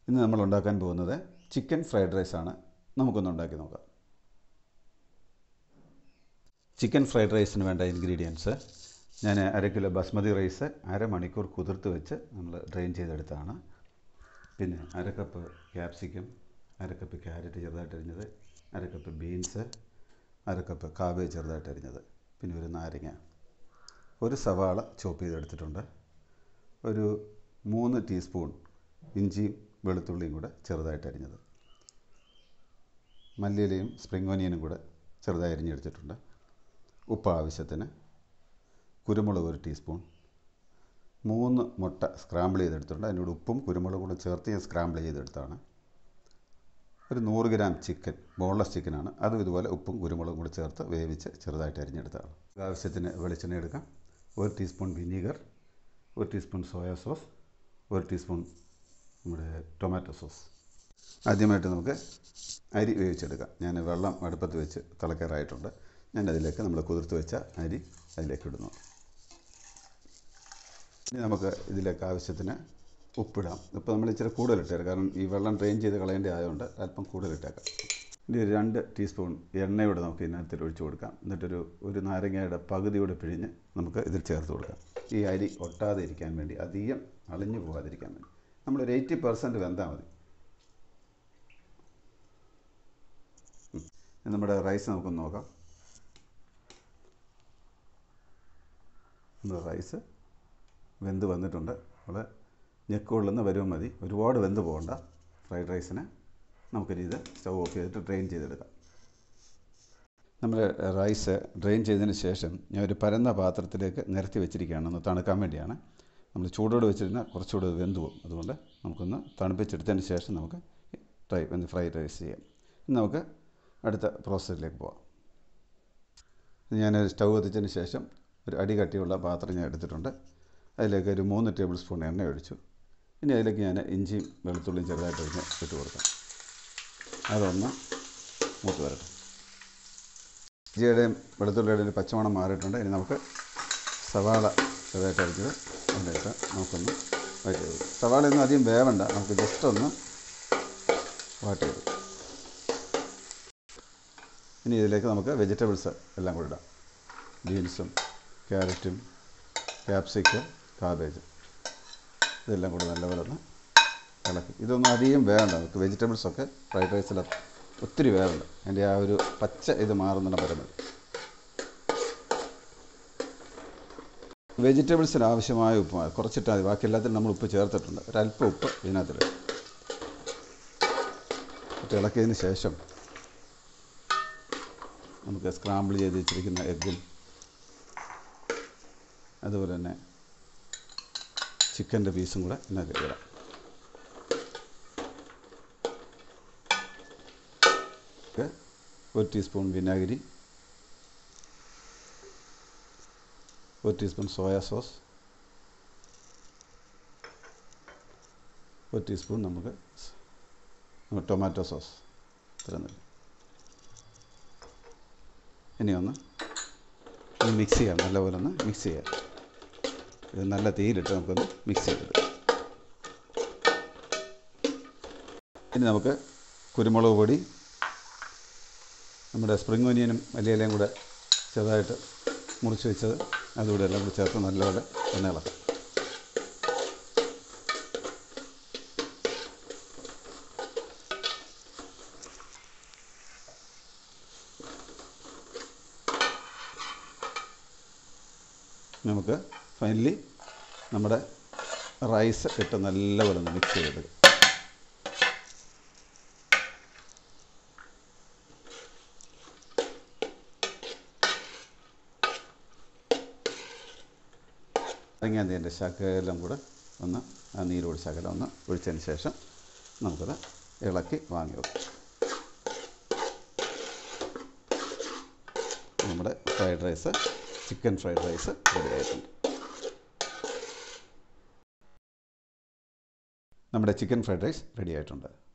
ഇന്ന് നമ്മൾ ഉണ്ടാക്കാൻ പോകുന്നത് ചിക്കൻ ഫ്രൈഡ് റൈസ് ആണ്. നമുക്കൊന്ന് ഉണ്ടാക്കി നോക്കാം. ചിക്കൻ ഫ്രൈഡ് റൈസിന് വേണ്ട ഇൻഗ്രീഡിയൻസ് ഞാൻ 1/2 കിലോ ബസ്മതി റൈസ് അരമണിക്കൂർ കുതിർത്ത് വെച്ച് നമ്മൾ ഡ്രെയിൻ ചെയ്തെടുത്താണ്. പിന്നെ 1/2 കപ്പ് ക്യാപ്സിക്കം, 1/2 കപ്പ് ക്യാരറ്റ് ചെറുതായിട്ട് അരിഞ്ഞത്, 1/2 കപ്പ് ബീൻസ്, 1/2 കപ്പ് കാബേജ് ചെറുതായിട്ട് അരിഞ്ഞത്, പിന്നെ ഒരു നാരങ്ങ, ഒരു സവാള ചോപ്പ് ചെയ്തെടുത്തിട്ടുണ്ട്, ഒരു 3 ടീസ്പൂൺ ഇഞ്ചിയും വെളുത്തുള്ളിയും കൂടെ ചെറുതായിട്ട് അരിഞ്ഞത്, മല്ലിയിലയും സ്പ്രിംഗ് ഓനിയനും കൂടെ ചെറുതായി അരിഞ്ഞെടുത്തിട്ടുണ്ട്, ഉപ്പ് ആവശ്യത്തിന്, കുരുമുളക് 1 ടീസ്പൂൺ, 3 മുട്ട സ്ക്രാമ്പിൾ ചെയ്തെടുത്തിട്ടുണ്ട്. അതിനോട് ഉപ്പും കുരുമുളകും കൂടെ ചേർത്ത് ഞാൻ സ്ക്രാമ്പിൾ ചെയ്തെടുത്താണ്. ഒരു 100 ഗ്രാം ചിക്കൻ, ബോൺലെസ് ചിക്കനാണ്. അതും ഇതുപോലെ ഉപ്പും കുരുമുളകും കൂടെ ചേർത്ത് വേവിച്ച് ചെറുതായിട്ട് അരിഞ്ഞെടുത്താണ്. ആവശ്യത്തിന് വെളിച്ചെണ്ണ എടുക്കാം. 1 teaspoon vinegar, 1 teaspoon soya sauce, 1 teaspoon നമ്മുടെ ടൊമാറ്റോ സോസ്. ആദ്യമായിട്ട് നമുക്ക് അരി വേവിച്ചെടുക്കാം. ഞാൻ വെള്ളം അടുപ്പത്ത് വെച്ച് തിളക്കാറായിട്ടുണ്ട്. ഞാൻ അതിലേക്ക് നമ്മൾ കുതിർത്ത് വെച്ച അരി അതിലേക്ക് ഇടുന്നു. ഇനി നമുക്ക് ഇതിലേക്ക് ആവശ്യത്തിന് ഉപ്പിടാം. ഇപ്പോൾ നമ്മൾ ഇച്ചിരി കൂടുതലിട്ടേക്കാം, കാരണം ഈ വെള്ളം ഡ്രെയിൻ ചെയ്ത് കളയേണ്ട ആയതുകൊണ്ട് അല്പം കൂടുതലിട്ടേക്കാം. ഇനി ഒരു 2 ടീസ്പൂൺ എണ്ണയോടെ നമുക്ക് ഇതിനകത്ത് ഒഴിച്ച് കൊടുക്കാം. എന്നിട്ടൊരു നാരങ്ങയുടെ പകുതിയോടെ പിഴിഞ്ഞ് നമുക്ക് ഇതിൽ ചേർത്ത് കൊടുക്കാം. ഈ അരി ഒട്ടാതെ ഇരിക്കാൻ വേണ്ടി, അധികം അളിഞ്ഞു പോകാതിരിക്കാൻ വേണ്ടി നമ്മളൊരു 80% വെന്താൽ മതി. നമ്മുടെ റൈസ് നമുക്കൊന്ന് നോക്കാം. നമ്മുടെ റൈസ് വെന്ത് വന്നിട്ടുണ്ട്. അവിടെ ഞെക്കുകൊള്ളുന്ന വരുമ്പോൾ മതി, ഒരുപാട് വെന്ത് പോകണ്ട. ഫ്രൈഡ് റൈസിന് നമുക്കിനി ഇത് സ്റ്റൗ ഓഫ് ചെയ്തിട്ട് ഡ്രെയിൻ ചെയ്തെടുക്കാം. നമ്മൾ റൈസ് ഡ്രെയിൻ ചെയ്തതിന് ശേഷം ഞാൻ ഒരു പരന്ന പാത്രത്തിലേക്ക് നിരത്തി വെച്ചിരിക്കുകയാണ്. ഒന്ന് തണുക്കാൻ വേണ്ടിയാണ്. നമ്മൾ ചൂടോട് വെച്ചിരുന്നാൽ കുറച്ചുകൂടെ വെന്ത് പോകും. അതുകൊണ്ട് നമുക്കൊന്ന് തണുപ്പിച്ചെടുത്തതിന് ശേഷം നമുക്ക് ഫ്രൈഡ് റൈസ് ചെയ്യാം. ഇനി നമുക്ക് അടുത്ത പ്രോസസ്സിലേക്ക് പോകാം. ഞാൻ സ്റ്റൗ കത്തിച്ചതിന് ശേഷം ഒരു അടി കട്ടിയുള്ള പാത്രം ഞാൻ എടുത്തിട്ടുണ്ട്. അതിലേക്ക് ഒരു 3 ടേബിൾ സ്പൂൺ എണ്ണ ഒഴിച്ചു. ഇനി അതിലേക്ക് ഞാൻ ഇഞ്ചിയും വെളുത്തുള്ളിയും ചെറുതായിട്ട് ഇട്ട് കൊടുക്കാം. അതൊന്ന് മൂത്ത് വരട്ടെ. ഇഞ്ചിയുടെയും വെളുത്തുള്ളിയുടെയും പച്ചമണം മാറിയിട്ടുണ്ട്. ഇനി നമുക്ക് സവാള ചെറുതായിട്ട് അരിച്ചത് അതിലേക്ക് നമുക്കൊന്ന് വാട്ടി ചെയ്തു. സവാളയൊന്നും അധികം വേവണ്ട, നമുക്ക് ജസ്റ്റ് ഒന്ന് വാട്ടി ചെയ്തു. ഇനി ഇതിലേക്ക് നമുക്ക് വെജിറ്റബിൾസ് എല്ലാം കൂടെ ഇടാം. ബീൻസും ക്യാരറ്റും ക്യാപ്സിക്കം കാബേജ് ഇതെല്ലാം കൂടെ നല്ലപോലെ ഒന്ന് ഇളക്കി. ഇതൊന്നും അധികം വേണ്ട, നമുക്ക് വെജിറ്റബിൾസൊക്കെ ഫ്രൈഡ് റൈസിൽ ഒത്തിരി വേവണ്ട. അതിൻ്റെ ആ ഒരു പച്ച ഇത് മാറുന്ന പരമതി. വെജിറ്റബിൾസിന് ആവശ്യമായ ഉപ്പ് കുറച്ചിട്ടാൽ മതി. ബാക്കി എല്ലാത്തിനും നമ്മൾ ഉപ്പ് ചേർത്തിട്ടുണ്ട്. ഒരല്പം ഉപ്പ് ഇതിനകത്തിട്ട് ഇളക്കിയതിന് ശേഷം നമുക്ക് സ്ക്രാമ്പിൾ ചെയ്ത് വെച്ചിരിക്കുന്ന എഗ്ഗും അതുപോലെ തന്നെ ചിക്കൻ്റെ പീസും കൂടെ ഇതിനകത്ത് ഇടാം. ഒരു ടീസ്പൂൺ വിനാഗിരി, 1 ടീസ്പൂൺ സോയാ സോസ്, 1 ടീസ്പൂൺ നമുക്ക് ടൊമാറ്റോ സോസ് തരുന്നില്ല. ഇനി മിക്സ് ചെയ്യാം. നല്ലപോലെ ഒന്ന് മിക്സ് ചെയ്യാം. ഇത് നല്ല തീയിലിട്ട് നമുക്കൊന്ന് മിക്സ് ചെയ്തെടുക്കാം. ഇനി നമുക്ക് കുരുമുളക് പൊടി, നമ്മുടെ സ്പ്രിംഗ് ഓനിയനും മല്ലിയിലയും കൂടെ ചെറുതായിട്ട് മുറിച്ച് വെച്ചത് അതുകൂടെ എല്ലാം കൂടി ചേർത്ത് നല്ലപോലെ ഒന്ന് ഇളക്കാം. നമുക്ക് ഫൈനലി നമ്മുടെ റൈസ് ഇട്ട് നല്ലപോലെ ഒന്ന് മിക്സ് ചെയ്തെടുക്കും. നാരങ്ങാനീരിൻ്റെ ശകലം കൂടെ ഒന്ന് ആ നീരോട് ശകലം ഒന്ന് ഒഴിച്ചതിന് ശേഷം നമുക്കത് ഇളക്കി വാങ്ങി വെക്കാം. നമ്മുടെ fried rice, chicken fried rice ready ആയിട്ടുണ്ട്. നമ്മുടെ ചിക്കൻ ഫ്രൈഡ് റൈസ് റെഡി ആയിട്ടുണ്ട്.